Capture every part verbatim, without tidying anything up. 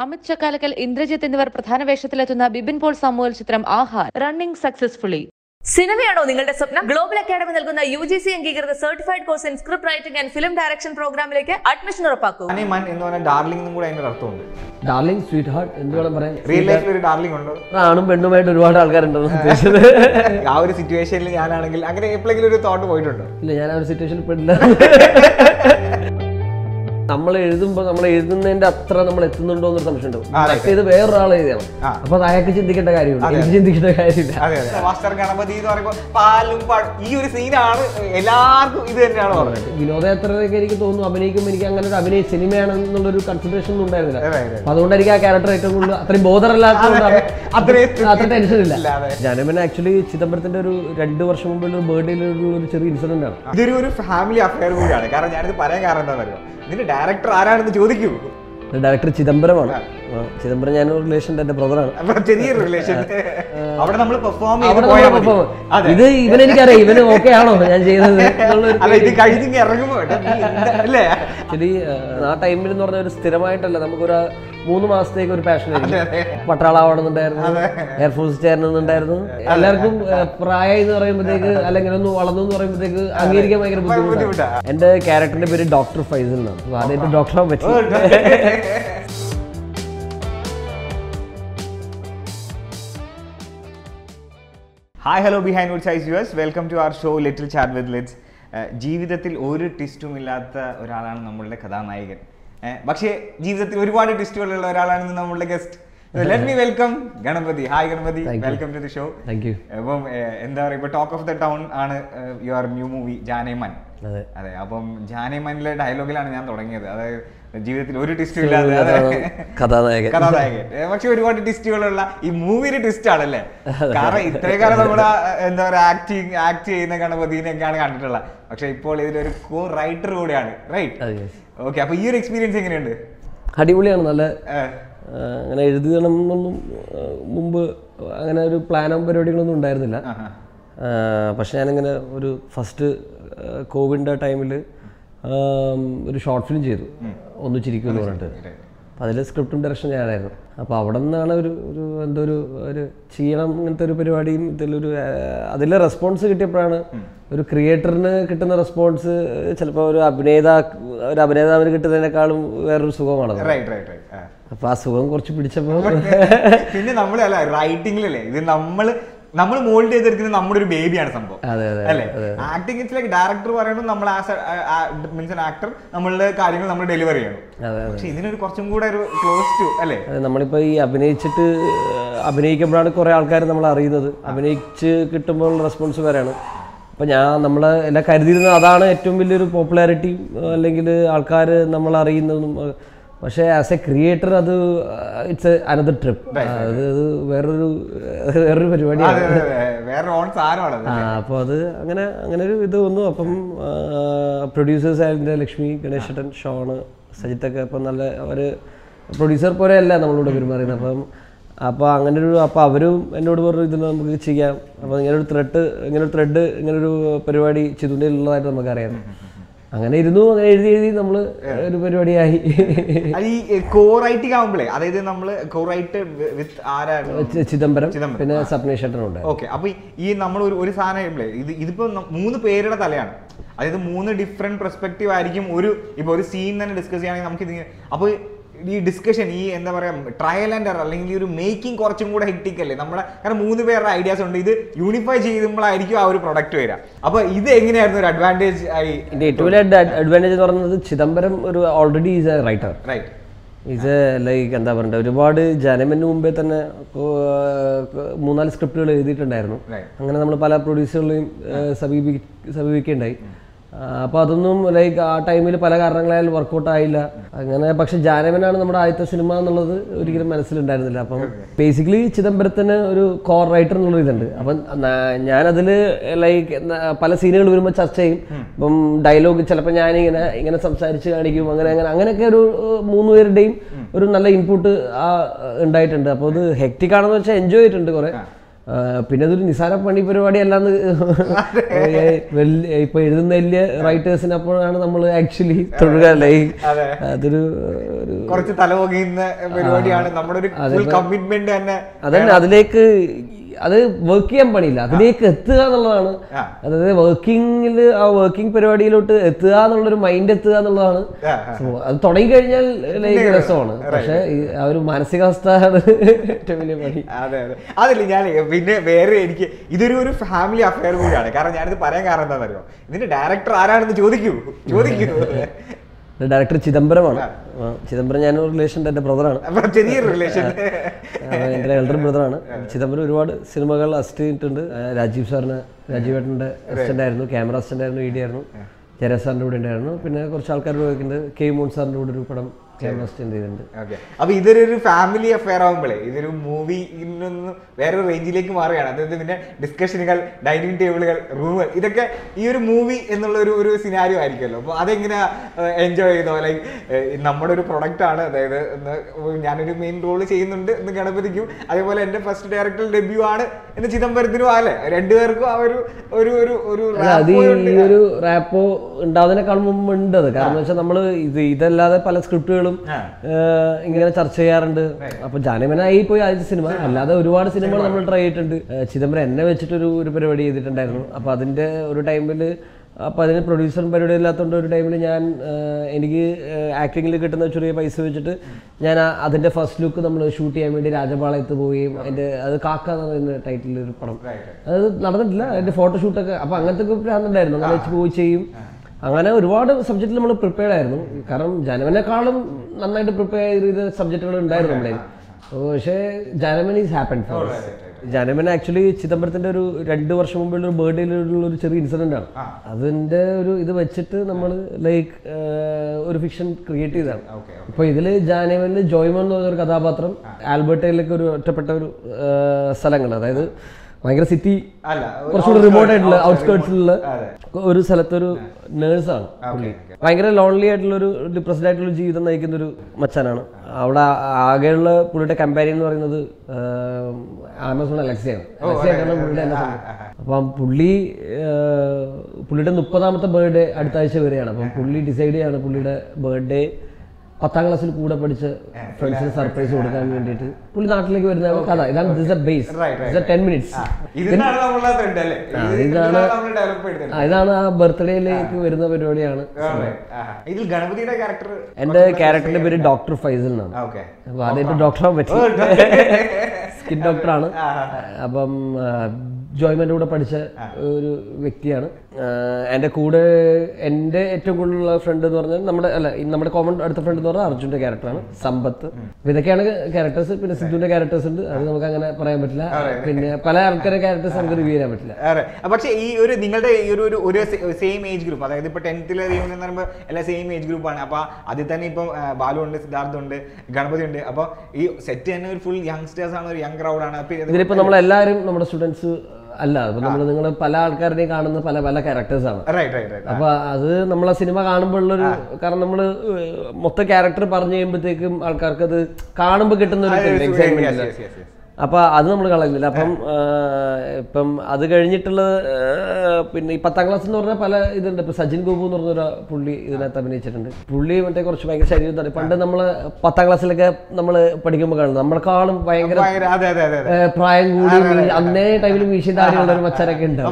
അമിത് ചക്കാലക്കൽ, ഇന്ദ്രജിത്ത് എന്നിവർ പ്രധാന വേഷത്തിലെത്തുന്ന Bibin Paul Samuel ചിത്രം ആഹാർ റണ്ണിംഗ് സക്സസ്ഫുള്ളി. സിനിമയാണോ നിങ്ങളുടെ സ്വപ്നം? ഗ്ലോബൽ അക്കാദമി നൽകുന്ന യു ജി സി അംഗീകൃത certified course in script writing and film direction പ്രോഗ്രാമിലേക്ക് അഡ്മിഷൻ ഉറപ്പാക്കൂ. ഡാർലിംഗ്, സ്വീറ്റ് ഹാർട്ട് എന്ത് വേണം പറയാൻ. റിയൽ ലൈഫിൽ ഒരു ഡാർലിംഗ് ഉണ്ടോ? ആണും പെണ്ണുമായിട്ട് ഒരുപാട് ആൾക്കാരുണ്ടോ ഉദ്ദേശിച്ചത്? ആ ഒരു സിറ്റുവേഷനിൽ ഞാനാണെങ്കിൽ അങ്ങനെ എപ്പോഴെങ്കിലും ഒരു തോട്ട് പോയിട്ടുണ്ടോ? ഇല്ല, ഞാൻ ആ ഒരു സിറ്റുവേഷനിൽ പെടില്ല. നമ്മൾ എഴുതുമ്പോൾ നമ്മൾ എഴുതുന്നതിന്റെ അത്ര നമ്മൾ എത്തുന്നുണ്ടോ എന്നൊരു സംശയം ഉണ്ടാവും. ഇത് വേറൊരാൾ എഴുതിയാണ്, അപ്പൊ അത് അയാൾക്ക് ചിന്തിക്കേണ്ട കാര്യമില്ല, എനിക്ക് ചിന്തിക്കേണ്ട കാര്യമില്ല. മാസ്റ്റർ ഗണപതി എന്ന് പറയുമ്പോൾ പാലും ഈ ഒരു സീനാണ് എല്ലാവർക്കും ഇത് തന്നെയാണ് പറഞ്ഞത്. വിനോദയാത്രയൊക്കെ എനിക്ക് തോന്നുന്നു അഭിനയിക്കുമ്പോൾ എനിക്ക് അങ്ങനെ ഒരു അഭിനയ സിനിമയാണെന്നുള്ളൊരു കൺസിഡറേഷൻ ഒന്നും ഉണ്ടായിരുന്നില്ല. അപ്പൊ അതുകൊണ്ടായിരിക്കും ആ ക്യാരക്ടർ ഏറ്റവും കൂടുതൽ അത്രയും ബോധറല്ലാത്തതുകൊണ്ടാണ് അത്ര ടെൻഷൻ ഇല്ല. ജാനമൻ ആക്ച്വലി ചിദംബരത്തിന്റെ ഒരു രണ്ടു വർഷം മുമ്പുള്ള ഒരു ബർത്ത്ഡേയിലുള്ള ഒരു ചെറിയ ഇൻസിഡന്റ് ആണ്. ഇതൊരു ഒരു ഫാമിലി അഫയർ കൂടിയാണ്. കാരണം ഞാനിത് പറയാൻ കാരണം എന്താണെന്ന് അറിയാം, ഇതിന്റെ ഡയറക്ടർ ആരാണെന്ന് ചോദിക്കൂ. ഡയറക്ടർ ചിദംബരമാണ്. ചിദംബരം ഞാൻ ബ്രദറാണ്. ഇത് ഇവനെനിക്കറിയാം, ഇവന് ഓക്കെ ആണോ ഞാൻ ചെയ്യുന്നത്. ആക്ച്വലി ആ ടൈമിൽ എന്ന് പറഞ്ഞ ഒരു സ്ഥിരമായിട്ടല്ല, നമുക്കൊരു മൂന്ന് മാസത്തേക്ക് ഒരു പാഷൻ ആയിരിക്കും. പട്ടാളാവണമെന്നുണ്ടായിരുന്നു, എയർഫോഴ്സ് ചേരണമെന്നുണ്ടായിരുന്നു. എല്ലാവർക്കും പ്രായം എന്ന് പറയുമ്പോഴത്തേക്ക് അല്ലെങ്കിൽ ഒന്ന് വളർന്നു എന്ന് പറയുമ്പോഴത്തേക്ക് അംഗീകരിക്കാൻ ഭയങ്കര ബുദ്ധിമുട്ടാണ്. എന്റെ ക്യാരക്ടറിന്റെ പേര് ഡോക്ടർ ഫൈസൽ എന്നാണ്. ആദ്യമായിട്ട് ഡോക്ടറാൻ പറ്റി. Hi, hello Behindwoods Ice viewers, welcome to our show little chat with Lits. ജീവിതത്തിൽ ഒരു ട്വിസ്റ്റും ഇല്ലാത്ത ഒരാളാണ് നമ്മളുടെ കഥാനായകൻ. പക്ഷേ ജീവിതത്തിൽ ഒരുപാട് ട്വിസ്റ്റുകളുള്ള ഒരാളാണ് നമ്മളുടെ guest. Let me welcome Ganapathi. Hi Ganapathi, welcome to the show. Thank you. അപ്പം എന്താ പറയുക, ഇപ്പൊ ടോക്ക് ഓഫ് ദ ടൗൺ ആണ് യുവർ ന്യൂ മൂവി ജാനേമൻ. അതെ, അപ്പം ജാനേമനിലെ ഡയലോഗിലാണ് ഞാൻ തുടങ്ങിയത്. അതായത് ജീവിതത്തിൽ ഒരു ട്വിസ്റ്റും ഇല്ലാതെ കഥാനായകൻ കഥാനായകൻ പക്ഷെ ഒരുപാട് ട്വിസ്റ്റുകളുള്ള ഈ മൂവിയുടെ ട്വിസ്റ്റ് ആണല്ലേ. കാരണം ഇത്രയും കാലം നമ്മുടെ എന്താ പറയുക ആക്ടിങ് ആക്ട് ചെയ്യുന്ന ഗണപതിനെയൊക്കെയാണ് കണ്ടിട്ടുള്ളത്. പക്ഷെ ഇപ്പോൾ ഇതിലൊരു കോ റൈറ്റർ കൂടെയാണ്, റൈറ്റ്? ഓക്കെ, അപ്പൊ ഈ ഒരു എക്സ്പീരിയൻസ് എങ്ങനെയുണ്ട്? അടിപൊളിയാണ്. നല്ല അങ്ങനെ എഴുതണം എന്നൊന്നും മുമ്പ് അങ്ങനെ ഒരു പ്ലാനോ പരിപാടികളൊന്നും ഉണ്ടായിരുന്നില്ല. പക്ഷെ ഞാനിങ്ങനെ ഒരു ഫസ്റ്റ് കോവിഡിൻ്റെ ടൈമിൽ ഒരു ഷോർട്ട് ഫിലിം ചെയ്തു, ഒന്ന് ചിരിക്കും എന്ന് പറഞ്ഞിട്ട്. അപ്പോൾ അതിൽ സ്ക്രിപ്റ്റും ഡയറക്ഷൻ ഞാനായിരുന്നു. അപ്പോൾ അവിടെ നിന്നാണ് ഒരു ഒരു എന്തോ ഒരു ഒരു ചെയ്യണം ഇങ്ങനത്തെ ഒരു പരിപാടിയും ഇതിലൊരു അതിലെ റെസ്പോൺസ് കിട്ടിയപ്പോഴാണ് ഒരു ക്രിയേറ്ററിന് കിട്ടുന്ന റെസ്പോൺസ് ചിലപ്പോൾ ഒരു അഭിനേതാ ഒരു അഭിനേതാവിന് കിട്ടുന്നതിനേക്കാളും വേറൊരു സുഖമാണത്. അപ്പോൾ ആ സുഖം കുറച്ച് പിടിച്ചപ്പോൾ പിന്നെ നമ്മളല്ല റൈറ്റിംഗിലല്ലേ ഇത് നമ്മൾ നമ്മൾ മോൾഡ് ചെയ്തെടുക്കുന്നത് നമ്മുടെ ഒരു ബേബിയാണ് സംഭവം, അല്ലേ? ആക്ടിങ് ഇറ്റ്സ് ലൈക്ക് ഡയറക്ടർ പറയുന്നത് നമ്മൾ മീൻസ് ആക്ടർ നമ്മളുടെ കാര്യങ്ങൾ നമ്മൾ ഡെലിവർ ചെയ്യണം. പക്ഷെ ഇതിനൊരു കുറച്ചും കൂടെ ഒരു ക്ലോസ് ടു, അല്ലേ? നമ്മളിപ്പോ ഈ അഭിനയിച്ചിട്ട് അഭിനയിക്കുമ്പോഴാണ് കുറെ ആൾക്കാർ നമ്മൾ അറിയുന്നത്. അഭിനയിച്ച് കിട്ടുമ്പോൾ റെസ്പോൺസ് വരെയാണ്. അപ്പൊ ഞാൻ നമ്മളെ എല്ലാം കരുതിയിരുന്നത് അതാണ് ഏറ്റവും വലിയൊരു പോപ്പുലാരിറ്റി, അല്ലെങ്കിൽ ആൾക്കാർ നമ്മൾ അറിയുന്നതും. പക്ഷേ ആസ് എ ക്രിയേറ്റർ അത് ഇറ്റ്സ് അനദർ ട്രിപ്പ്. അത് വേറൊരു വേറൊരു പരിപാടിയാണ്. ആ അപ്പോൾ അത് അങ്ങനെ അങ്ങനെ ഒരു ഇത് വന്നു. അപ്പം പ്രൊഡ്യൂസേഴ്സ് ആയിരുന്നു ലക്ഷ്മി, ഗണേശൻ, ഷോണ്, സജിത്തൊക്കെ. അപ്പം നല്ല അവർ പ്രൊഡ്യൂസർ പോലെ അല്ല നമ്മളോട് പെരുമാറുന്നത്. അപ്പം അപ്പോൾ അങ്ങനെ ഒരു അപ്പോൾ അവരും എന്നോട് പറഞ്ഞു ഇത് നമുക്ക് ചെയ്യാം. അപ്പോൾ ഇങ്ങനൊരു ത്രെഡ് ഇങ്ങനൊരു ത്രെഡ് ഇങ്ങനൊരു പരിപാടി ചിതുണ്ടയിലുള്ളതായിട്ട് നമുക്കറിയാം. അങ്ങനെ ഇരുന്നു, അങ്ങനെ എഴുതി എഴുതി നമ്മൾ ഒരു പരിപാടിയായി. ഈ കോ റൈറ്റിംഗ് ആവുമ്പോഴേ, അതായത് നമ്മള് കോ റൈറ്റ് വിത്ത് ആരാണ്? ചിദംബരം, പിന്നെ സപ്നേഷേട്ടനുണ്ട്. ഓക്കെ, അപ്പൊ ഈ നമ്മൾ ഒരു ഒരു സാധനം ഇത് ഇതിപ്പോ മൂന്ന് പേരുടെ തലയാണ്. അതായത് മൂന്ന് ഡിഫറെന്റ് പെർസ്പെക്റ്റീവ് ആയിരിക്കും ഒരു ഇപ്പൊ ഒരു സീൻ തന്നെ ഡിസ്കസ് ചെയ്യുകയാണെങ്കിൽ നമുക്ക് ഇത്. അപ്പൊ ഈ ഡിസ്കഷൻ, ഈ എന്താ പറയാ ട്രയൽ ആൻഡ് എറർ അല്ലെങ്കിൽ ഈ ഒരു മേക്കിംഗ് കുറച്ചും കൂടെ ഹെക്ടിക് അല്ലേ നമ്മളെ? കാരണം മൂന്ന് പേരുടെ ഐഡിയാസ് ഉണ്ട്. ഇത് യൂണിഫൈ ചെയ്യുമ്പോഴായിരിക്കും ആ ഒരു പ്രൊഡക്റ്റ് വരിക. അപ്പൊ ഇത് എങ്ങനെയായിരുന്നു ഒരു അഡ്വാൻറ്റേജ് ആയി? ഇതിന്റെ ഏറ്റവും വലിയ അഡ്വാൻറ്റേജ് എന്ന് പറയുന്നത് ചിദംബരം ഒരു already is a writer, right? Is a like എന്താ പറയണ്ടേ, ഒരുപാട് ജാനമന് മുമ്പേ തന്നെ മൂന്നാല് സ്ക്രിപ്റ്റുകൾ എഴുതിയിട്ടുണ്ടായിരുന്നു. അങ്ങനെ നമ്മൾ പല പ്രൊഡ്യൂസറുകളെയും സമീപി സമീപിക്കുകയുണ്ടായി. അപ്പോൾ അതൊന്നും ലൈക്ക് ആ ടൈമിൽ പല കാരണങ്ങളാൽ വർക്കൗട്ട് ആയില്ല അങ്ങനെ. പക്ഷെ ജാനമനാണ് നമ്മുടെ ആദ്യത്തെ സിനിമ എന്നുള്ളത് ഒരിക്കലും മനസ്സിലുണ്ടായിരുന്നില്ല. അപ്പം ബേസിക്കലി ചിദംബരത്തിന് ഒരു കോർ റൈറ്റർ എന്നുള്ള ഇതുണ്ട്. അപ്പം ഞാനതിൽ ലൈക്ക് പല സീനുകൾ വരുമ്പോൾ ചർച്ച ചെയ്യും. ഇപ്പം ഡയലോഗ് ചിലപ്പോൾ ഞാനിങ്ങനെ ഇങ്ങനെ സംസാരിച്ച് കാണിക്കും. അങ്ങനെ അങ്ങനെ അങ്ങനെയൊക്കെ ഒരു മൂന്ന് പേരുടെയും ഒരു നല്ല ഇൻപുട്ട് ഉണ്ടായിട്ടുണ്ട്. അപ്പോൾ അത് ഹെക്റ്റിക് ആണെന്ന് വെച്ചാൽ എൻജോയ് ചെയ്തിട്ടുണ്ട് കുറേ. പിന്നെ അതൊരു നിസാര പണി പരിപാടി അല്ലാന്ന് വലിയ ഇപ്പൊ എഴുതുന്ന വലിയ റൈറ്റേഴ്സിനപ്പോഴാണ് നമ്മൾ ആക്ച്വലി തൊഴുകല്ലേ. അതൊരു കുറച്ച് തലവകയുന്ന പരിപാടിയാണ് നമ്മുടെ ഒരു കമ്മിറ്റ്മെന്റ് തന്നെ. അതന്നെ, അതിലേക്ക് അത് വർക്ക് ചെയ്യാൻ പണിയില്ല, അതിലേക്ക് എത്തുക എന്നുള്ളതാണ്. അതായത് വർക്കിങ്ങിൽ ആ വർക്കിംഗ് പരിപാടിയിലോട്ട് എത്തുക എന്നുള്ളൊരു മൈൻഡ് എത്തുക എന്നുള്ളതാണ്. അത് തുടങ്ങി കഴിഞ്ഞാൽ ലൈക്ക് രസമാണ്, പക്ഷെ ആ ഒരു മാനസികാവസ്ഥയാണ് ഏറ്റവും വലിയ പണി. അതെ അതെ അതല്ല ഞാൻ പിന്നെ വേറെ എനിക്ക് ഇതൊരു ഒരു ഫാമിലി അഫെയർ കൂടിയാണ്. കാരണം ഞാനിത് പറയാൻ കാരണം എന്താണെന്ന് അറിയോ, ഇതിന്റെ ഡയറക്ടർ ആരാണെന്ന് ചോദിക്കൂ ചോദിക്കൂ ഡയറക്ടർ ചിദംബരമാണ്. ചിദംബരം ഞാനൊരു റിലേഷൻ എൻ്റെ ബ്രദറാണ്, ചെറിയൊരു റിലേഷൻ, എൻ്റെ എൽഡർ ബ്രദറാണ്. ചിദംബരം ഒരുപാട് സിനിമകൾ അസിസ്റ്റ് ചെയ്തിട്ടുണ്ട്. രാജീവ് സാറിന്, രാജീവ് ഏട്ടൻ്റെ അസിസ്റ്റൻ്റ് ആയിരുന്നു, ക്യാമറ അസിസ്റ്റൻ്റ് ആയിരുന്നു, ഇ ഡി ആയിരുന്നു. ജയരാജ് സാറിൻ്റെ കൂടെ ഉണ്ടായിരുന്നു. പിന്നെ കുറച്ച് ആൾക്കാരുടെ വയ്ക്കുന്നത് കെ മോൻ സാറിൻ്റെ കൂടെ ഒരു പടം ക്യാമറ അസിസ്റ്റൻ്റ് ചെയ്തിട്ടുണ്ട്. ഓക്കെ, അപ്പോൾ ഇതൊരു ഫാമിലി അഫെയർ ആകുമ്പോഴേ ഇതൊരു മൂവി നിന്ന് വേറൊരു റേഞ്ചിലേക്ക് മാറുകയാണ്. അതായത് പിന്നെ ഡിസ്കഷനുകൾ, ഡൈനിങ് ടേബിളുകൾ, റൂമുകൾ, ഇതൊക്കെ ഈ ഒരു മൂവി എന്നുള്ള ഒരു ഒരു സിനാരിയോ ആയിരിക്കുമല്ലോ. അപ്പോൾ അതെങ്ങനെ എൻജോയ് ചെയ്തോ? ലൈക്ക് നമ്മുടെ ഒരു പ്രൊഡക്റ്റ് ആണ്, അതായത് ഞാനൊരു മെയിൻ റോൾ ചെയ്യുന്നുണ്ട് എന്ന് ഗണപതിക്കും, അതേപോലെ എൻ്റെ ഫസ്റ്റ് ഡയറക്ടർ ഡെബ്യൂ ആണ് എന്ന് ചിദംബരത്തിനും അല്ലേ, രണ്ടുപേർക്കും ആ ഒരു ഒരു ഒരു ഒരു റാപ്പോ ഉണ്ടാവുന്നതിനേക്കാൾ മുമ്പ് ഉണ്ട് അത്. കാരണം വെച്ചാൽ നമ്മൾ ഇത് ഇതല്ലാതെ പല സ്ക്രിപ്റ്റുകളും ഇങ്ങനെ ചർച്ച ചെയ്യാറുണ്ട്. അപ്പൊ ജാനമനായി പോയി ആദ്യത്തെ സിനിമ, അല്ലാതെ ഒരുപാട് സിനിമകൾ നമ്മൾ ട്രൈ ചെയ്തിട്ടുണ്ട്. ചിദംബരം എന്നെ വെച്ചിട്ടൊരു ഒരു പരിപാടി ചെയ്തിട്ടുണ്ടായിരുന്നു. അപ്പൊ അതിന്റെ ഒരു ടൈമിൽ, അപ്പൊ അതിന് പ്രൊഡ്യൂസറും പരിപാടി ഇല്ലാത്തതുകൊണ്ട് ഒരു ടൈമിൽ ഞാൻ എനിക്ക് ആക്ടിങ്ങിൽ കിട്ടുന്ന ചെറിയ പൈസ വെച്ചിട്ട് ഞാൻ അതിന്റെ ഫസ്റ്റ് ലുക്ക് നമ്മൾ ഷൂട്ട് ചെയ്യാൻ വേണ്ടി രാജപാളയത്ത് പോവുകയും അതിന്റെ അത് കാക്ക എന്ന് പറയുന്ന ടൈറ്റിൽ ഒരു പടം, അത് നടന്നിട്ടില്ല, അതിന്റെ ഫോട്ടോഷൂട്ടൊക്കെ. അപ്പൊ അങ്ങനത്തെ ഭ്രാന്തുണ്ടായിരുന്നു, അങ്ങനെ വെച്ച് പോയി ചെയ്യും. അങ്ങനെ ഒരുപാട് സബ്ജക്റ്റിൽ നമ്മൾ പ്രിപ്പയർഡ് ആയിരുന്നു. കാരണം ജാനമനെക്കാളും നന്നായിട്ട് പ്രിപ്പയർ ചെയ്ത സബ്ജക്റ്റുകൾ ഉണ്ടായിരുന്നു നമ്മുടെ. പക്ഷേ Janaman is happen for Janaman actually ചിദംബരത്തിന്റെ ഒരു രണ്ട് വർഷം മുമ്പുള്ള ഒരു ബർത്ത്ഡേയിലുള്ള ഒരു ചെറിയ ഇൻസിഡന്റ് ആണ്. അതിന്റെ ഒരു ഇത് വെച്ചിട്ട് നമ്മൾ ലൈക്ക് ഒരു ഫിക്ഷൻ ക്രിയേറ്റ് ചെയ്തതാണ്. ഇപ്പൊ ഇതില് ജാനമനിൽ ജോയ്മോൻ എന്ന് പറഞ്ഞൊരു കഥാപാത്രം ആൽബർട്ടയിലേക്ക് ഒരു ഒറ്റപ്പെട്ട ഒരു സ്ഥലങ്ങൾ, അതായത് ഭയങ്കര സിറ്റി കുറച്ചുകൂടി റിമോട്ട് ആയിട്ടുള്ള ഔട്ട്സ്കേർട്സിലുള്ള ഒരു സ്ഥലത്തൊരു നേഴ്സാണ് പുള്ളി. ഭയങ്കര ലോൺലി ആയിട്ടുള്ള ഒരു ഡിപ്രസ്ഡ് ആയിട്ടുള്ള ജീവിതം നയിക്കുന്ന ഒരു മച്ചാനാണ്. അവിടെ ആകെയുള്ള പുള്ളിയുടെ കമ്പാരിയൻ എന്ന് പറയുന്നത് ആമസോൺ അലക്സയാണ്. അലക്സയായിട്ടാണ് പുള്ളിയുടെ എന്നെ സംഭവം. അപ്പം പുള്ളി പുള്ളിയുടെ മുപ്പതാമത്തെ ബർത്ത്ഡേ അടുത്ത ആഴ്ച വരെയാണ്. അപ്പം പുള്ളി ഡിസൈഡ് ചെയ്യാണ് പുള്ളിയുടെ ബർത്ത്ഡേ പത്താം ക്ലാസ്സിൽ കൂടെ പഠിച്ച ഫ്രണ്ട്സിന് സർപ്രൈസ് കൊടുക്കാൻ വേണ്ടിയിട്ട് പുള്ളി നാട്ടിലേക്ക് വരുന്ന കഥ. ഇതാണ് this a base, ten minutes. ഇതാണ് ആ ബർത്ത്ഡേയിലേക്ക് വരുന്ന പരിപാടിയാണ്. എന്റെ ക്യാരക്ടറിന്റെ പേര് ഡോക്ടർ ഫൈസൽ എന്നാണ്. അപ്പൊ ആദ്യമായിട്ട് ഡോക്ടറാൻ പറ്റി, സ്കിൻ ഡോക്ടറാണ്. അപ്പം ജോയ്മൻ്റെ കൂടെ പഠിച്ച ഒരു വ്യക്തിയാണ്. എൻ്റെ കൂടെ എൻ്റെ ഏറ്റവും കൂടുതലുള്ള ഫ്രണ്ട് എന്ന് പറഞ്ഞാൽ നമ്മുടെ അല്ല നമ്മുടെ കോമൺ അടുത്ത ഫ്രണ്ട് എന്ന് പറഞ്ഞാൽ അർജുൻ്റെ ക്യാരക്ടറാണ്, സമ്പത്ത്. ഇതൊക്കെയാണ് ക്യാരക്ടേഴ്സ്. പിന്നെ സിദ്ധുവിന്റെ ക്യാരക്ടേഴ്സ് ഉണ്ട്, അത് നമുക്ക് അങ്ങനെ പറയാൻ പറ്റില്ല. പിന്നെ പല ആൾക്കാരുടെ ക്യാരക്ടേഴ്സ് നമുക്ക് റിവ്യൂ ചെയ്യാൻ പറ്റില്ല. പക്ഷേ ഈ ഒരു നിങ്ങളുടെ ഈ ഒരു ഒരു സെയിം ഏജ് ഗ്രൂപ്പ്, അതായത് ഇപ്പൊ ടെൻത്തിലെ റീയൂണിയൻ എന്ന് പറയുമ്പോൾ എല്ലാ സെയിം ഏജ് ഗ്രൂപ്പാണ്. അപ്പൊ അതിൽ തന്നെ ഇപ്പം ബാലു ഉണ്ട്, സിദ്ധാർത്ഥ ഉണ്ട്, ഗണപതി ഉണ്ട്. അപ്പൊ ഈ സെറ്റ് തന്നെ ഒരു ഫുൾ യങ്സ്റ്റേഴ്സ് ആണ്, ഒരു യങ് ക്രൗഡാണ്. ഇതിലിപ്പോ നമ്മളെല്ലാവരും നമ്മുടെ സ്റ്റുഡൻസ് അല്ല, അപ്പൊ നമ്മള് നിങ്ങൾ പല ആൾക്കാരുടെയും കാണുന്ന പല പല ക്യാരക്ടേഴ്സ് ആണ്. അപ്പൊ അത് നമ്മളെ സിനിമ കാണുമ്പോഴുള്ളൊരു, കാരണം നമ്മള് മൊത്തം ക്യാരക്ടർ പറഞ്ഞു കഴിയുമ്പോഴത്തേക്കും ആൾക്കാർക്ക് അത് കാണുമ്പോൾ കിട്ടുന്ന ഒരു എക്സൈറ്റ്മെന്റ്. അപ്പൊ അത് നമ്മൾ കളയുന്നില്ല. അപ്പം ഇപ്പം അത് കഴിഞ്ഞിട്ടുള്ള പിന്നെ ഈ പത്താം ക്ലാസ് എന്ന് പറഞ്ഞാൽ പല ഇതുണ്ട്. ഇപ്പൊ സജിൻ ഗോപു എന്ന് പറഞ്ഞൊരു പുള്ളി ഇതിനകത്ത് അഭിനയിച്ചിട്ടുണ്ട്. പുള്ളി മറ്റേ കുറച്ച് ഭയങ്കര ശരീരം, പണ്ട് നമ്മള് പത്താം ക്ലാസ്സിലൊക്കെ നമ്മള് പഠിക്കുമ്പോൾ കാണുന്നത് നമ്മളെക്കാളും ഭയങ്കര പ്രായം കൂടി അന്നേ ടൈമിൽ മീശ താടിയുള്ള ഒരു മച്ചാനൊക്കെ ഉണ്ട്.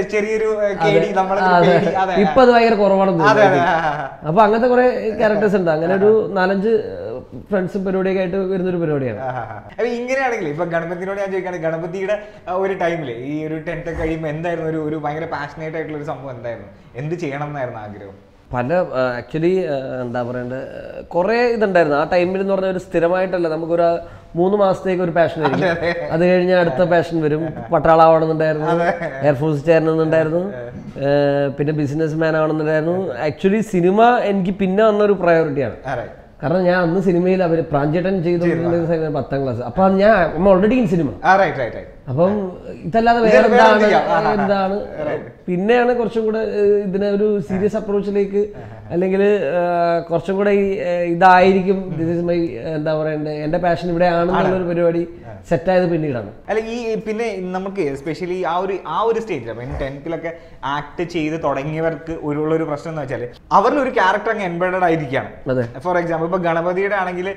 ഇപ്പൊ അത് ഭയങ്കര കുറവാണെന്ന് തോന്നുന്നു. അപ്പൊ അങ്ങനത്തെ കുറെ ക്യാരക്ടേഴ്സ് ഉണ്ട്. അങ്ങനെ ഒരു നാലഞ്ച് ഫ്രണ്ട്സും പരിപാടിയൊക്കെ ആയിട്ട് വരുന്നൊരു പരിപാടിയാണ്. ഇങ്ങനെയാണെങ്കിൽ ഇപ്പൊ ഗണപതിനോട് ഞാൻ ചോദിക്കുകയാണ്, ഗണപതിയുടെ ഒരു ടൈമില് ഈ ഒരു ടെൻത്ത് കഴിയുമ്പോൾ എന്തായിരുന്നു ഒരു ഒരു ഭയങ്കര പാഷനേറ്റ് ആയിട്ടുള്ള ഒരു സംഭവം എന്തായിരുന്നു? എന്ത് ചെയ്യണം എന്നായിരുന്നു ആഗ്രഹം? പല ആക്ച്വലി എന്താ പറയണ്ടത്, കുറേ ഇതുണ്ടായിരുന്നു ആ ടൈമിൽ എന്ന് പറഞ്ഞാൽ. ഒരു സ്ഥിരമായിട്ടല്ല, നമുക്കൊരു മൂന്ന് മാസത്തേക്ക് ഒരു പാഷൻ ആയിരിക്കും, അത് കഴിഞ്ഞാൽ അടുത്ത പാഷൻ വരും. പട്ടാളാവണമെന്നുണ്ടായിരുന്നു, എയർഫോഴ്സ് ചേരണമെന്നുണ്ടായിരുന്നു, പിന്നെ ബിസിനസ് മാൻ ആവണമെന്നുണ്ടായിരുന്നു. ആക്ച്വലി സിനിമ എനിക്ക് പിന്നെ വന്നൊരു പ്രയോറിറ്റിയാണ്. കാരണം ഞാൻ അന്ന് സിനിമയിൽ അവർ പ്രാഞ്ചേട്ടൻ ചെയ്തുകൊണ്ടിരുന്ന പത്താം ക്ലാസ്. അപ്പൊ ഞാൻ ഓൾറെഡി ഇൻ സിനിമ. അപ്പം ഇതല്ലാതെ വേറെ എന്താണ് എന്താണ് പിന്നെയാണ് കുറച്ചും കൂടെ ഇതിനെ ഒരു സീരിയസ് അപ്രോച്ചിലേക്ക് അല്ലെങ്കിൽ കുറച്ചും കൂടെ ഇതായിരിക്കും ദിസ് ഇസ് മൈ എന്താ പറയണ്ടേ എന്റെ പാഷൻ ഇവിടെ ആണെന്നുള്ളൊരു പരിപാടി സെറ്റായത് പിന്നീടാണ്. അല്ല ഈ പിന്നെ നമുക്ക് എസ്പെഷ്യലി ആ ഒരു ആ ഒരു സ്റ്റേജിൽ അപ്പൊ ടെൻത്തിലൊക്കെ ആക്ട് ചെയ്ത് തുടങ്ങിയവർക്ക് ഒരു ഒരു പ്രശ്നം എന്ന് വെച്ചാൽ അവരിൽ ഒരു ക്യാരക്ടർ അങ്ങ് എംബഡഡ് ആയിരിക്കുകയാണ്. ഫോർ എക്സാമ്പിൾ ഇപ്പൊ ഗണപതിയുടെ ആണെങ്കിൽ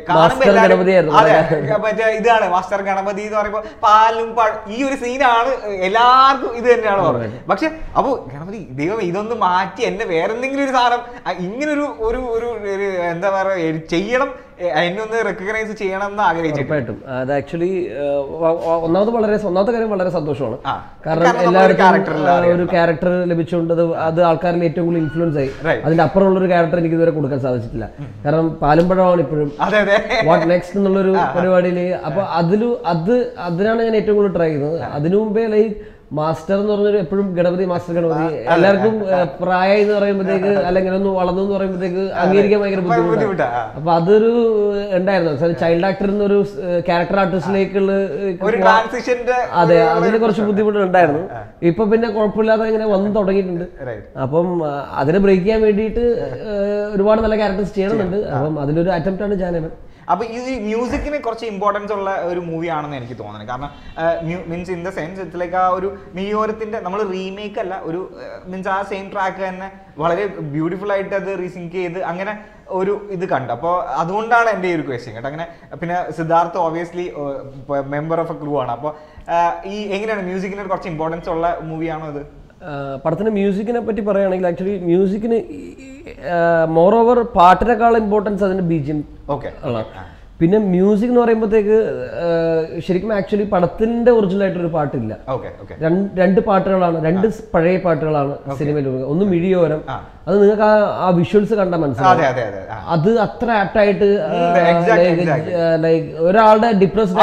മറ്റേ ഇതാണ് മാസ്റ്റർ ഗണപതി എന്ന് പറയുമ്പോൾ പാലും ഈ ഒരു സീനാണ് എല്ലാവർക്കും ഇത് തന്നെയാണ് പറയുന്നത്. പക്ഷെ അപ്പൊ ഗണപതി ദൈവം ഇതൊന്ന് മാറ്റി എന്നെ വേറെ എന്തെങ്കിലും ഒരു സാധനം ഇങ്ങനൊരു ഒരു ഒരു എന്താ പറയുക ചെയ്യണം എന്നെ ഒന്ന് റെക്കഗ്നൈസ് ചെയ്യണം എന്ന് ആഗ്രഹിച്ചിട്ടും അത് ആക്ച്വലി ഒന്നാമത് വളരെ ഒന്നാമത്തെ കാര്യം വളരെ സന്തോഷമാണ്. കാരണം എല്ലാവർക്കും ഒരു ക്യാരക്ടർ ലഭിച്ചുകൊണ്ട് അത് ആൾക്കാരിൽ ഏറ്റവും കൂടുതൽ ഇൻഫ്ലുവൻസ് ആയി. അതിന്റെ അപ്പുറമുള്ള ഒരു ക്യാരക്ടർ എനിക്ക് ഇതുവരെ കൊടുക്കാൻ സാധിച്ചിട്ടില്ല. കാരണം പാലുംപഴമാണ് ഇപ്പോഴും വാട്ട് നെക്സ്റ്റ് എന്നുള്ളൊരു പരിപാടിയിൽ. അപ്പൊ അതിലും അത് അതിനാണ് ഞാൻ ഏറ്റവും കൂടുതൽ ട്രൈ ചെയ്യുന്നത്. അതിനു മുമ്പേ ലൈക്ക് മാസ്റ്റർ എന്ന് പറഞ്ഞൊരു എപ്പോഴും ഗണപതി മാസ്റ്റർ ഗണപതി എല്ലാവർക്കും പ്രായം എന്ന് പറയുമ്പോഴത്തേക്ക് അല്ലെങ്കിൽ ഒന്ന് വളർന്നു എന്ന് പറയുമ്പോഴത്തേക്ക് അംഗീകരിക്കാൻ ഭയങ്കര ബുദ്ധിമുട്ടാണ്. അപ്പൊ അതൊരു ഉണ്ടായിരുന്നു ചൈൽഡ് ആക്ടർ എന്നൊരു ക്യാരക്ടർ ആർട്ടിസ്റ്റിലേക്കുള്ള അതെ അതിന് കുറച്ച് ബുദ്ധിമുട്ടുണ്ടായിരുന്നു. ഇപ്പൊ പിന്നെ കുഴപ്പമില്ലാതെ ഇങ്ങനെ വന്നു തുടങ്ങിയിട്ടുണ്ട്. അപ്പം അതിനെ ബ്രേക്ക് ചെയ്യാൻ വേണ്ടിയിട്ട് ഒരുപാട് നല്ല ക്യാരക്ടേഴ്സ് ചെയ്യണമെന്നുണ്ട്. അപ്പം അതിലൊരു അറ്റംപ്റ്റ് ആണ് ജാനമൻ. അപ്പൊ ഈ മ്യൂസിക്കിന് കുറച്ച് ഇമ്പോർട്ടൻസ് ഉള്ള ഒരു മൂവി ആണെന്ന് എനിക്ക് തോന്നുന്നത്. കാരണം മീൻസ് ഇൻ ദ സെൻസ് ഇതിലേക്ക് ആ ഒരു നീയോരത്തിന്റെ നമ്മൾ റീമേക്ക് അല്ല ഒരു മീൻസ് ആ സെയിം ട്രാക്ക് തന്നെ വളരെ ബ്യൂട്ടിഫുൾ ആയിട്ട് അത് റീസിങ്ക് ചെയ്ത് അങ്ങനെ ഒരു ഇത് കണ്ടു. അപ്പോൾ അതുകൊണ്ടാണ് എൻ്റെ ഈ ഒരു ക്വസ്റ്റ്യൻ കേട്ടോ. അങ്ങനെ പിന്നെ Siddharth obviously member of a crew ആണ്. അപ്പോൾ ഈ എങ്ങനെയാണ് മ്യൂസിക്കിന് കുറച്ച് ഇമ്പോർട്ടൻസ് ഉള്ള മൂവിയാണോ ഇത്? പടത്തിന് മ്യൂസിക്കിനെ പറ്റി പറയുകയാണെങ്കിൽ ആക്ച്വലി മ്യൂസിക്കിന് മോർ ഓവർ പാട്ടിനേക്കാൾ ഇമ്പോർട്ടൻസ് അതിന്റെ ബീജിയം ഉള്ള. പിന്നെ മ്യൂസിക് എന്ന് പറയുമ്പോഴത്തേക്ക് ശരിക്കും ആക്ച്വലി പടത്തിന്റെ ഒറിജിനൽ ആയിട്ടൊരു പാട്ടില്ല. രണ്ട് പാട്ടുകളാണ്, രണ്ട് പഴയ പാട്ടുകളാണ് സിനിമയിൽ. ഒന്ന് മിഴിയോരം, അത് നിങ്ങൾക്ക് ആ വിഷ്വൽസ് കണ്ടാൽ മനസ്സിലാവും. അത് അത്ര ആപ്റ്റായിട്ട് ലൈക്ക് ഒരാളുടെ ഡിപ്രസ്ഡ്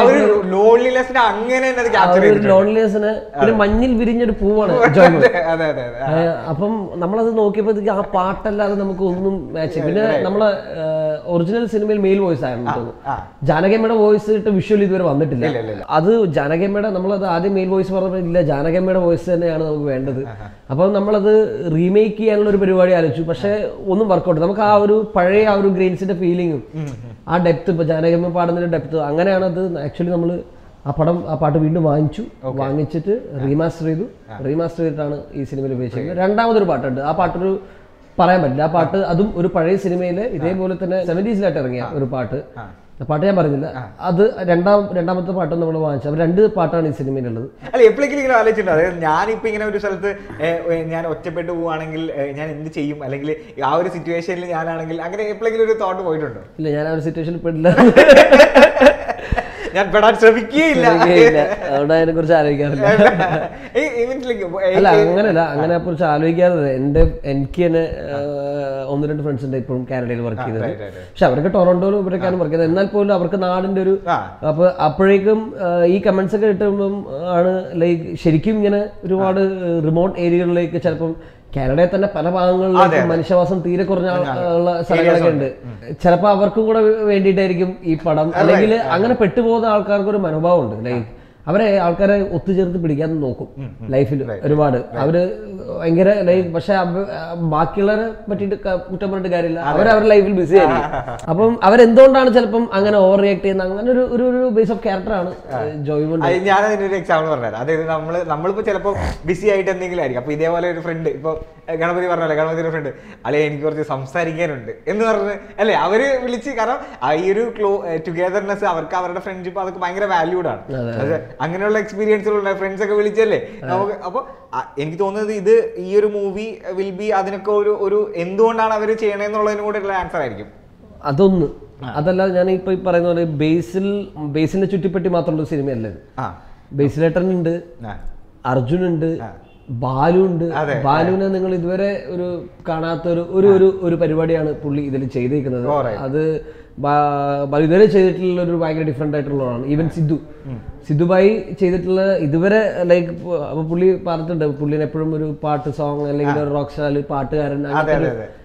ലോൺലിനെസ്സിന് പിന്നെ മഞ്ഞിൽ വിരിഞ്ഞൊരു പൂവാണ് ജോയ്മോൻ. അപ്പം നമ്മളത് നോക്കിയപ്പോഴത്തേക്ക് ആ പാട്ടല്ലാതെ നമുക്ക് ഒന്നും മാച്ച്. പിന്നെ നമ്മളെ ഒറിജിനൽ സിനിമയിൽ മെയിൽ വോയിസ് ആയിരുന്നു തോന്നുന്നു. ജാനകിയമ്മയുടെ വോയിസ് ഇട്ട് വിഷ്വൽ ഇതുവരെ വന്നിട്ടില്ല. അത് ജാനകിയമ്മയുടെ നമ്മളത് ആദ്യം മെയിൽ വോയിസ് പറഞ്ഞപ്പോൾ ഇല്ല ജാനകിയമ്മയുടെ വോയിസ് തന്നെയാണ് നമുക്ക് വേണ്ടത്. അപ്പം നമ്മളത് റീമേക്ക് ചെയ്യാനുള്ള ഒരു പരിപാടി ആലോചിച്ചു. പക്ഷെ ഒന്നും വർക്കൗട്ട്. നമുക്ക് ആ ഒരു പഴയ ആ ഒരു ഗ്രെയിൻസിന്റെ ഫീലിങ്ങും ആ ഡെപ്ത് ഇപ്പൊ ജാനകിയമ്മ പാടുന്നതിന്റെ ഡെപ്ത് അങ്ങനെയാണ് അത് ആക്ച്വലി നമ്മൾ ആ പടം ആ പാട്ട് വീണ്ടും വാങ്ങിച്ചു. വാങ്ങിച്ചിട്ട് റീമാസ്റ്റർ ചെയ്തു. റീമാസ്റ്റർ ചെയ്തിട്ടാണ് ഈ സിനിമയിൽ ഉപയോഗിച്ചിരിക്കുന്നത്. രണ്ടാമതൊരു പാട്ടുണ്ട്. ആ പാട്ടൊരു പറയാൻ പറ്റില്ല. ആ പാട്ട് അതും ഒരു പഴയ സിനിമയിലെ ഇതേപോലെ തന്നെ സെവന്റീസിലായിട്ട് ഇറങ്ങിയ ഒരു പാട്ട്. പാട്ട് ഞാൻ പറഞ്ഞില്ല. അത് രണ്ടാം രണ്ടാമത്തെ പാട്ടും നമ്മൾ വാങ്ങിച്ചു. അപ്പൊ രണ്ട് പാട്ടാണ് ഈ സിനിമയിലുള്ളത്. അല്ല എപ്പോഴെങ്കിലും ഇങ്ങനെ ആലോചിച്ചിട്ടുണ്ടോ? അതായത് ഞാനിപ്പോ ഇങ്ങനെ ഒരു സ്ഥലത്ത് ഞാൻ ഒറ്റപ്പെട്ട് പോവുകയാണെങ്കിൽ ഞാൻ എന്ത് ചെയ്യും, അല്ലെങ്കിൽ ആ ഒരു സിറ്റുവേഷനിൽ ഞാനാണെങ്കിൽ അങ്ങനെ എപ്പോഴെങ്കിലും ഒരു തോട്ട് പോയിട്ടുണ്ടോ? ഇല്ല, ഞാൻ ആ ഒരു സിറ്റുവേഷനിൽ പെടില്ല. ഞാൻ പെടാൻ ശ്രമിക്കുകയില്ല. അതുകൊണ്ട് അതിനെ കുറിച്ച് ആലോചിക്കാറില്ല. അല്ല അങ്ങനെയല്ല, അങ്ങനെ കുറിച്ച് ആലോചിക്കാറില്ല. എന്റെ എനിക്ക് തന്നെ ഒന്ന് രണ്ട് ഫ്രണ്ട്സ് ഉണ്ട് ഇപ്പോഴും കാനഡയിൽ വർക്ക് ചെയ്തത്. പക്ഷെ അവർക്ക് ടൊറന്റോയിലും ഇവരൊക്കെയാണ് വർക്ക് ചെയ്തത്. എന്നാൽ പോലും അവർക്ക് നാടിന്റെ ഒരു അപ്പൊ അപ്പോഴേക്കും ഈ കമന്റ്സ് ഒക്കെ കിട്ടുമ്പം ആണ് ലൈക്ക് ശരിക്കും ഇങ്ങനെ ഒരുപാട് റിമോട്ട് ഏരിയകളിലേക്ക് ചിലപ്പം കാനഡയിൽ തന്നെ പല ഭാഗങ്ങളിലേക്ക് മനുഷ്യവാസം തീരെ കുറഞ്ഞ ഉള്ള സ്ഥലങ്ങളൊക്കെ ഉണ്ട്. ചിലപ്പോൾ അവർക്കും കൂടെ വേണ്ടിയിട്ടായിരിക്കും ഈ പടം. അല്ലെങ്കിൽ അങ്ങനെ പെട്ടുപോകുന്ന ആൾക്കാർക്ക് ഒരു മനോഭാവം ഉണ്ട്. ലൈക്ക് അവരെ ആൾക്കാരെ ഒത്തുചേർത്ത് പിടിക്കാൻ നോക്കും ലൈഫിൽ ഒരുപാട്. അവര് ഭയങ്കര ലൈഫ് പക്ഷെ ബാക്കിയുള്ളവരെ പറ്റിയിട്ട് കുറ്റം പറഞ്ഞിട്ട് കാര്യമില്ല. അവർ അവരുടെ ലൈഫിൽ ബിസി ആയിരിക്കും. അപ്പം അവരെന്തുകൊണ്ടാണ് ചിലപ്പം അങ്ങനെ ഓവർ റിയാക്ട് ചെയ്യുന്നത്? അങ്ങനെ ഒരു ഒരു ബേസ് ഓഫ് ക്യാരക്ടറാണ് ജോയ്മോൻ. ഞാൻ അതിനൊരു എക്സാമ്പിൾ പറഞ്ഞുതരാം. അതായത് നമ്മള് നമ്മളിപ്പോ ചിലപ്പോൾ ബിസി ആയിട്ട് എന്തെങ്കിലും ആയിരിക്കും. അപ്പൊ ഇതേപോലെ ഒരു ഫ്രണ്ട് ഇപ്പൊ ഗണപതി പറഞ്ഞല്ലേ, ഗണപതിയുടെ ഫ്രണ്ട് അല്ലെ എനിക്ക് കുറച്ച് സംസാരിക്കാനുണ്ട് എന്ന് പറഞ്ഞ് അല്ലെ അവര് വിളിച്ച്. കാരണം ഈ ഒരു ക്ലോ ടുഗദർനെസ് അവർക്ക് അവരുടെ ഫ്രണ്ട്ഷിപ്പ് അതൊക്കെ ഭയങ്കര വാല്യൂഡ് ആണ്. അങ്ങനെയുള്ള എക്സ്പീരിയൻസുകളുണ്ട്. ഫ്രണ്ട്സ് ഒക്കെ വിളിച്ചല്ലേ നമുക്ക്. അപ്പൊ എനിക്ക് തോന്നുന്നത് ഇത് ഈ ഒരു മൂവി വിൽ ബി അതിനൊക്കെ ഒരു ഒരു എന്തുകൊണ്ടാണ് അവർ ചെയ്യണമെന്നുള്ളതിനും കൂടെ ഉള്ള ആൻസർ ആയിരിക്കും. അതൊന്ന് അതല്ല ഞാൻ ഇപ്പൊ ഈ പറയുന്ന പോലെ ബേസിൽ ബേസിനെ ചുറ്റിപ്പറ്റി മാത്രമുള്ള സിനിമയല്ല ഇത്. ബേസിലേട്ടനുണ്ട്, അർജുനുണ്ട്, ബാലു ഉണ്ട്. ബാലുവിനെ നിങ്ങൾ ഇതുവരെ ഒരു കാണാത്ത ഒരു ഒരു ഒരു പരിപാടിയാണ് പുള്ളി ഇതിൽ ചെയ്തിരിക്കുന്നത്. അത് ഇതുവരെ ചെയ്തിട്ടുള്ള ഒരു ഭയങ്കര ഡിഫറെന്റ് ആയിട്ടുള്ളതാണ്. ഈവൻ സിദ്ധു സിദ്ധുബായി ചെയ്തിട്ടുള്ള ഇതുവരെ ലൈക്ക് അപ്പൊ പുള്ളി പറഞ്ഞിട്ടുണ്ട് പുള്ളിനെ എപ്പോഴും ഒരു പാട്ട് സോങ് അല്ലെങ്കിൽ ഒരു റോക്ക് സ്റ്റാർ പാട്ടുകാരൻ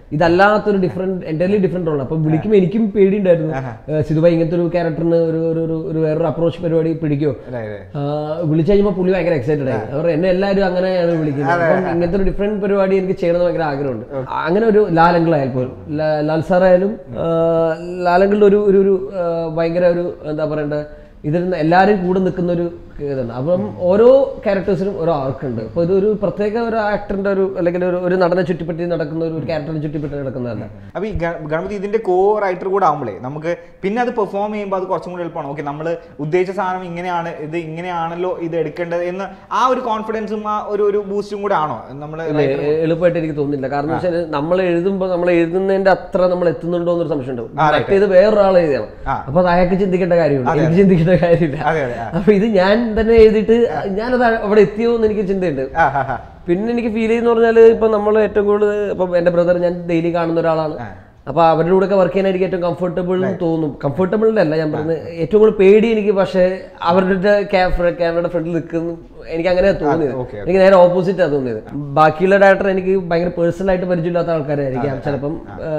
ഇതല്ലാത്തൊരു ഡിഫറെന്റ് എൻ്റയർലി ഡിഫറെന്റ് റോളാണ്. അപ്പൊ വിളിക്കുമ്പോൾ എനിക്കും പേടിയുണ്ടായിരുന്നു, സിധുഭായി ഇങ്ങനത്തെ ഒരു ക്യാരക്ടറിന് ഒരു ഒരു ഒരു വേറൊരു അപ്രോച്ച് പരിപാടി പിടിക്കുമോ. വിളിച്ചു കഴിഞ്ഞപ്പോൾ പുള്ളി ഭയങ്കര എക്സൈറ്റഡ് ആയി. അവർ എന്നെ എല്ലാവരും അങ്ങനെയാണ് വിളിക്കുന്നത്. അപ്പം ഇങ്ങനത്തെ ഒരു ഡിഫറെന്റ് പരിപാടി എനിക്ക് ചെയ്യണമെന്ന് ഭയങ്കര ആഗ്രഹമുണ്ട്. അങ്ങനെ ഒരു ലാലങ്കിളായാൽ പോലും ലാൽ സാറായാലും ലാലങ്കിളുടെ ഒരു ഒരു ഭയങ്കര ഒരു എന്താ പറയണ്ടേ, ഇതിൽ എല്ലാവരും കൂടെ നിൽക്കുന്ന ഒരു ഇതാണ്. അപ്പം ഓരോ ക്യാരക്ടേഴ്സിനും ഓരോ ആർക്കുണ്ട്. അപ്പോൾ ഇതൊരു പ്രത്യേക ഒരു ആക്ടറിന്റെ ഒരു അല്ലെങ്കിൽ ഒരു ഒരു നടനെ ചുറ്റിപ്പറ്റി നടക്കുന്ന ഒരു ക്യാരക്ടറിനെ ചുറ്റിപ്പറ്റി നടക്കുന്നതല്ല. അപ്പോൾ ഈ ഗണപതി ഇതിന്റെ കോ റൈറ്റർ കൂടെ ആകുമ്പോഴേ നമുക്ക് പിന്നെ അത് പെർഫോം ചെയ്യുമ്പോൾ അത് കുറച്ചും കൂടി എളുപ്പമാണ്. ഓക്കെ, നമ്മൾ ഉദ്ദേശിച്ച സാധനം ഇങ്ങനെയാണ്, ഇത് ഇങ്ങനെയാണല്ലോ ഇത് എടുക്കേണ്ടത് എന്ന് ആ ഒരു കോൺഫിഡൻസും ആ ഒരു ഒരു ബൂസ്റ്റും കൂടെ ആണോ നമ്മൾ? എളുപ്പമായിട്ട് എനിക്ക് തോന്നുന്നില്ല. കാരണം വെച്ചാൽ നമ്മൾ എഴുതുമ്പോൾ നമ്മൾ എഴുതുന്നതിന്റെ അത്ര നമ്മൾ എത്തുന്നുണ്ടോ എന്നൊരു സംശയം ഉണ്ടാവും. മറ്റേ ഇത് വേറൊരാൾ എഴുതിയാണ്, അപ്പൊ അത് അയാൾക്ക് ചിന്തിക്കേണ്ട കാര്യമുണ്ട്, എനിക്ക് ചിന്തിക്കേണ്ട കാര്യമില്ല. അപ്പൊ ഇത് ഞാൻ തന്നെ എഴുതിയിട്ട് ഞാനത് അവിടെ എത്തിയോ എന്ന് എനിക്ക് ചിന്തയുണ്ട്. പിന്നെ എനിക്ക് ഫീൽ ചെയ്യുന്ന പറഞ്ഞാൽ ഇപ്പൊ നമ്മൾ ഏറ്റവും കൂടുതൽ ഇപ്പൊ എന്റെ ബ്രദർ ഞാൻ ഡെയിലി കാണുന്ന ഒരാളാണ്. അപ്പൊ അവരുടെ കൂടെ ഒക്കെ വർക്ക് ചെയ്യാൻ എനിക്ക് ഏറ്റവും കംഫർട്ടബിൾ തോന്നും. കംഫർട്ടബിളിന്റെ അല്ല ഞാൻ പറയുന്നത്, ഏറ്റവും കൂടുതൽ പേടി എനിക്ക്. പക്ഷേ അവരുടെ ക്യാമറയുടെ ഫ്രണ്ടിൽ നിൽക്കുന്നു എനിക്ക് അങ്ങനെ തോന്നിയത്. എനിക്ക് നേരെ ഓപ്പോസിറ്റ് ആ തോന്നിയത്. ബാക്കിയുള്ള ഡയറക്ടർ എനിക്ക് ഭയങ്കര പേഴ്സണൽ ആയിട്ട് പരിചയമില്ലാത്ത ആൾക്കാരായിരിക്കാം ചിലപ്പം.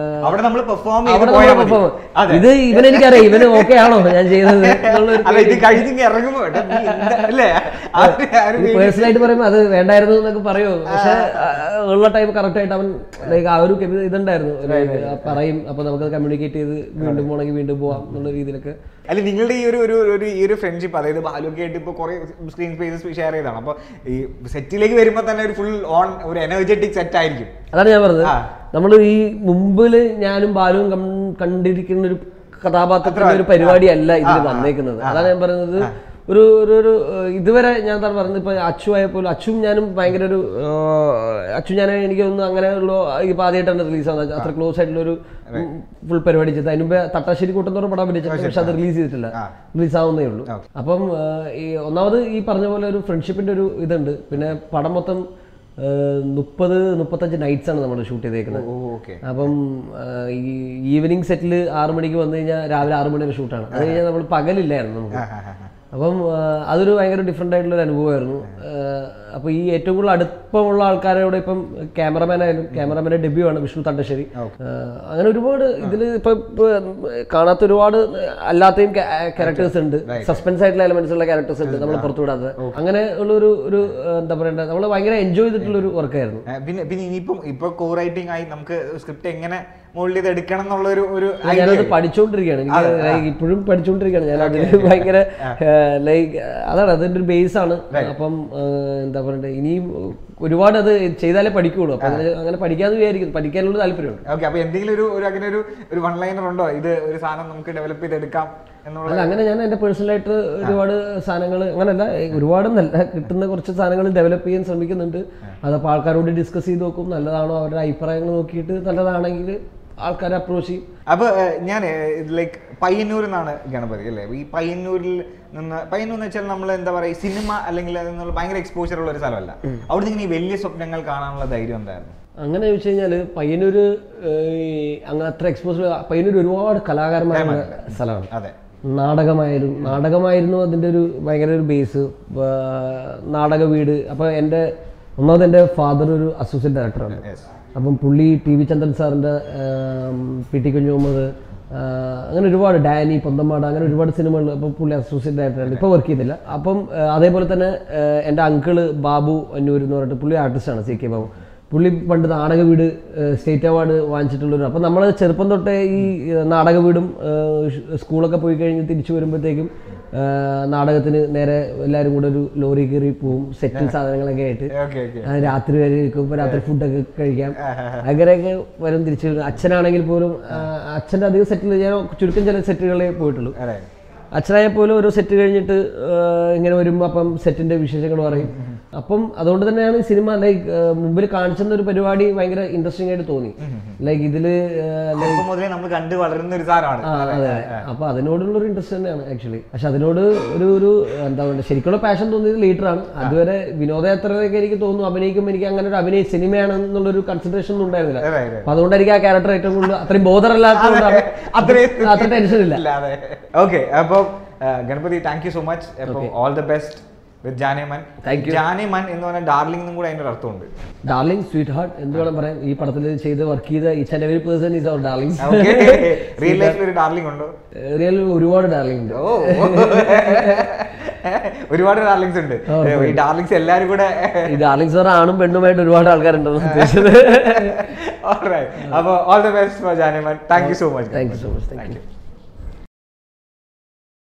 ഇത് ഇവൻ എനിക്കറിയാം, ഇവന് ഓക്കെ ആണോ ഞാൻ ചെയ്യുന്നത് പേഴ്സണൽ ആയിട്ട് പറയുമ്പോൾ അത് വേണ്ടായിരുന്നു എന്നൊക്കെ പറയുമോ. പക്ഷെ ഉള്ള ടൈം കറക്റ്റ് ആയിട്ട് അവൻ ലൈക്ക് ആ ഒരു ഇതുണ്ടായിരുന്നു, പറയും. അപ്പൊ നമുക്കത് കമ്മ്യൂണിക്കേറ്റ് ചെയ്ത് വീണ്ടും പോകണമെങ്കിൽ വീണ്ടും പോവാം എന്നുള്ള രീതിയിലൊക്കെ. അല്ല, നിങ്ങളുടെ ഈ ഒരു ഒരു ഈ ഒരു ഫ്രണ്ട്ഷിപ്പ്, അതായത് ബാലുവൊക്കെ ആയിട്ട് ഇപ്പോൾ കുറേ സ്ക്രീൻ സ്പേസസ് ഷെയർ ചെയ്തതാണ്. അപ്പോൾ ഈ സെറ്റിലേക്ക് വരുമ്പോൾ തന്നെ ഒരു ഫുൾ ഓൺ ഒരു എനർജറ്റിക് സെറ്റ് ആയിരിക്കും. അതാണ് ഞാൻ പറഞ്ഞത്. നമ്മൾ ഈ മുമ്പിൽ ഞാനും ബാലുവും കണ്ടിരിക്കുന്ന ഒരു കഥാപാത്രത്തിന്റെ ഒരു പരിപാടിയല്ല ഇതിൽ വന്നേക്കുന്നത്. അതാണ് ഞാൻ പറയുന്നത്. ഒരു ഒരു ഇതുവരെ ഞാൻ എന്താണ് പറയുന്നത്, ഇപ്പൊ അച്ചു ആയപ്പോലും അച്ചും ഞാനും ഭയങ്കര ഒരു അച്ചു ഞാൻ എനിക്കൊന്നും അങ്ങനെ ഉള്ള ഇപ്പൊ ആദ്യമായിട്ടാണ് റിലീസ് ആവുന്നത്. അത്ര ക്ലോസ് ആയിട്ടുള്ള ഒരു ഫുൾ പരിപാടി ചെയ്ത് അതിന് മുമ്പേ തട്ടാശ്ശേരി കൂട്ടത്തോടെ പടം പിടിച്ചിട്ടുണ്ട്, പക്ഷെ അത് റിലീസ് ചെയ്തിട്ടില്ല, റിലീസ് ആവുന്നേ ഉള്ളൂ. അപ്പം ഈ ഒന്നാമത് ഈ പറഞ്ഞ പോലെ ഒരു ഫ്രണ്ട്ഷിപ്പിന്റെ ഒരു ഇതുണ്ട്. പിന്നെ പടം മൊത്തം മുപ്പത് മുപ്പത്തഞ്ച് നൈറ്റ്സ് ആണ് നമ്മൾ ഷൂട്ട് ചെയ്തേക്കുന്നത്. അപ്പം ഈ ഈവനിങ് സെറ്റിൽ ആറു മണിക്ക് വന്നു കഴിഞ്ഞാൽ രാവിലെ ആറു മണി വരെ ഷൂട്ടാണ്. അത് കഴിഞ്ഞാൽ നമ്മൾ പകലില്ലായിരുന്നു നമുക്ക്. അപ്പം അതൊരു ഭയങ്കര ഡിഫറെൻ്റ് ആയിട്ടുള്ള ഒരു അനുഭവമായിരുന്നു. അപ്പോൾ ഈ ഏറ്റവും കൂടുതൽ അടുപ്പമുള്ള ആൾക്കാരോട് ഇപ്പം ക്യാമറമാൻ ആയാലും, ക്യാമറമാൻ്റെ ഡെബ്യൂ ആണ് വിഷ്ണു തണ്ടശ്ശേരി. അങ്ങനെ ഒരുപാട് ഇതിൽ ഇപ്പം കാണാത്ത ഒരുപാട് അല്ലാത്തയും ക്യാരക്ടേഴ്സ് ഉണ്ട്, സസ്പെൻസ് ആയിട്ടുള്ള എലമെന്റ്സ് ഉള്ള ക്യാരക്ടേഴ്സ് ഉണ്ട് നമ്മൾ പുറത്തു വിടാതെ. അങ്ങനെ ഉള്ള ഒരു ഒരു എന്താ പറയണ്ടത്, നമ്മൾ ഭയങ്കര എൻജോയ് ചെയ്തിട്ടുള്ള ഒരു വർക്കായിരുന്നു. പിന്നെ പിന്നെ ഇനിയിപ്പം ഇപ്പൊ കോ റൈറ്റിംഗ് ആയി നമുക്ക് സ്ക്രിപ്റ്റ് എങ്ങനെ മോൾഡ് ചെയ്ത് എടുക്കണം എന്നുള്ള ഒരു ഞാനത് പഠിച്ചുകൊണ്ടിരിക്കുകയാണ്. എനിക്ക് ഇപ്പോഴും പഠിച്ചുകൊണ്ടിരിക്കുകയാണ് ഞാൻ അതിൽ ഭയങ്കര ലൈക്ക് അതാണ് അതിൻ്റെ ഒരു ബേസ് ആണ്. അപ്പം എന്താ പറയണ്ടേ, ഇനിയും ഒരുപാട് അത് ചെയ്താലേ പഠിക്കുള്ളൂ. അപ്പൊ അങ്ങനെ അങ്ങനെ പഠിക്കാന്ന് വിചാരിക്കുന്നു, പഠിക്കാനുള്ള താല്പര്യമുണ്ട്. ഓക്കെ, അപ്പൊ എന്തെങ്കിലും ഒരു അങ്ങനെ ഒരു ഒരു വൺ ലൈനർ ഉണ്ടോ, ഇത് ഒരു സാധനം നമുക്ക് ഡെവലപ്പ് ചെയ്തെടുക്കാം എന്നുള്ള? അല്ല, അങ്ങനെ ഞാൻ എൻ്റെ പേഴ്സണലായിട്ട് ഒരുപാട് സാധനങ്ങൾ അങ്ങനെയല്ല, ഒരുപാടൊന്നല്ല, കിട്ടുന്ന കുറച്ച് സാധനങ്ങൾ ഡെവലപ്പ് ചെയ്യാൻ ശ്രമിക്കുന്നുണ്ട്. അതപ്പോൾ ആൾക്കാരോട് ഡിസ്കസ് ചെയ്ത് നോക്കും, നല്ലതാണോ അവരുടെ അഭിപ്രായങ്ങൾ നോക്കിയിട്ട് നല്ലതാണെങ്കിൽ ആൾക്കാരെ അപ്രോച്ച് ചെയ്യും. അപ്പൊ ഞാൻ ലൈക്ക് പയ്യന്നൂരിൽ നിന്നാണ് ഗണപതി അല്ലേ? ഈ പയ്യന്നൂരിൽ നിന്ന്, പയ്യന്നൂർ എന്ന് വെച്ചാൽ നമ്മൾ എന്താ പറയുക, സിനിമ അല്ലെങ്കിൽ അതിനുള്ള ഭയങ്കര എക്സ്പോഷർ ഉള്ള ഒരു സ്ഥലമല്ല. അവിടെ നിന്ന് ഈ വലിയ സ്വപ്നങ്ങൾ കാണാനുള്ള ധൈര്യം എന്തായിരുന്നു? അങ്ങനെ ചോദിച്ചു കഴിഞ്ഞാൽ പയ്യന്നൂർ അങ്ങനെ അത്ര എക്സ്പോഷർ, പയ്യന്നൂർ ഒരുപാട് കലാകാരന്മാരുടെ സ്ഥലമാണ്. അതെ, നാടകമായിരുന്നു നാടകമായിരുന്നു അതിൻ്റെ ഒരു ഭയങ്കര ഒരു ബേസ്, നാടക വീട്. അപ്പോൾ എൻ്റെ ഒന്നാമത് എൻ്റെ ഫാദർ ഒരു അസോസിയേറ്റ് ഡയറക്ടറാണ്. അപ്പം പുള്ളി ടി വി ചന്ദ്രൻ സാറിൻ്റെ പി ടി കുഞ്ഞു മുഹമ്മദ്, അങ്ങനെ ഒരുപാട് ഡാനി പൊന്തമ്മാട്, അങ്ങനെ ഒരുപാട് സിനിമകൾ. അപ്പം പുള്ളി അസോസിയേറ്റ് ഡയറക്ടറാണ്, ഇപ്പോൾ വർക്ക് ചെയ്തില്ല. അപ്പം അതേപോലെ തന്നെ എൻ്റെ അങ്കിള് ബാബു അന്നൂർ എന്ന് പറഞ്ഞിട്ട് പുള്ളി ആർട്ടിസ്റ്റാണ്, സി കെ ബാബു. പുള്ളി പണ്ട് നാടക വീട് സ്റ്റേറ്റ് അവാർഡ് വാങ്ങിച്ചിട്ടുള്ളൊരു. അപ്പം നമ്മൾ ചെറുപ്പം തൊട്ടേ ഈ നാടക വീടും സ്കൂളൊക്കെ പോയി കഴിഞ്ഞ് തിരിച്ചു വരുമ്പോഴത്തേക്കും നാടകത്തിന് നേരെ എല്ലാവരും കൂടെ ഒരു ലോറി കയറി പോവും, സെറ്റിൽ സാധനങ്ങളൊക്കെ ആയിട്ട് രാത്രി വരെ ഇരിക്കുമ്പോൾ രാത്രി ഫുഡൊക്കെ കഴിക്കാം, അങ്ങനെയൊക്കെ വരും തിരിച്ചു. അച്ഛനാണെങ്കിൽ പോലും അച്ഛൻ്റെ അധികം സെറ്റിൽ ഞാൻ ചുരുക്കം ചില സെറ്റുകളെ പോയിട്ടുള്ളൂ. അച്ഛനായ പോലും ഒരു സെറ്റ് കഴിഞ്ഞിട്ട് ഇങ്ങനെ വരുമ്പോൾ അപ്പം സെറ്റിൻ്റെ വിശേഷങ്ങൾ പറയും. അപ്പം അതുകൊണ്ട് തന്നെയാണ് സിനിമ ലൈക്ക് മുമ്പിൽ കാണിച്ചെന്ന ഒരു പരിപാടി ഭയങ്കര ഇൻട്രസ്റ്റിംഗ് ആയിട്ട് തോന്നി. ലൈക്ക് ഇതില് നമ്മൾ കണ്ടു വളരുന്ന ഒരു സാധനമാണ്. അതെ, അപ്പൊ അതിനോടുള്ള ഒരു ഇൻട്രസ്റ്റ് തന്നെയാണ് ആക്ച്വലി. പക്ഷെ അതിനോട് ഒരു ഒരു എന്താ പറയുക, ശരിക്കുള്ള പാഷൻ തോന്നിയത് ലീഡറാണ്. അതുവരെ വിനോദയാത്രയൊക്കെ എനിക്ക് തോന്നുന്നു അഭിനയിക്കുമ്പോൾ എനിക്ക് അങ്ങനെ ഒരു അഭിനയ സിനിമയാണ് എന്നുള്ളൊരു കൺസിഡറേഷൻ ഒന്നും ഉണ്ടായിരുന്നില്ല. അപ്പൊ അതുകൊണ്ടായിരിക്കും ആ ക്യാരക്ടർ ഏറ്റവും കൂടുതൽ അത്രയും ബോധറല്ലാത്തതുകൊണ്ടാണ്, അത്ര ടെൻഷൻ ഇല്ല. ഓക്കെ, അപ്പോൾ Ganapathi thank you so much. All the best with Janeman. Thank you. Janeman എന്ന് പറഞ്ഞാൽ ഡാർലിംഗ് എന്നും കൂടെ അതിന്റെ അർത്ഥമുണ്ട്. ഡാർലിംഗ് സ്വീറ്റ് ഹാർട്ട് എന്ത് വേണം പറയാൻ. ഈ പടത്തിൽ ചെയ്ത് വർക്ക് ചെയ്ത each and every person is our darling. Real ലൈഫിൽ ഒരു ഡാർലിംഗ് ഉണ്ടോ? റിയൽ ഒരുപാട് ഡാർലിംഗ് ഉണ്ട്. ഓ ഒരുപാട് ഡാർലിങ്സ് ഉണ്ട്. ഈ ഡാർലിങ്സ് എല്ലാരും കൂടെ ഈ ഡാർലിംഗ് സാർ ആണും പെണ്ണുമായിട്ട് ഒരുപാട് ആൾക്കാരുണ്ടെന്ന് ഉദ്ദേശിച്ചത്. അപ്പൊ all the best for Janeman. Thank you so much. Thank you so much. Thank U.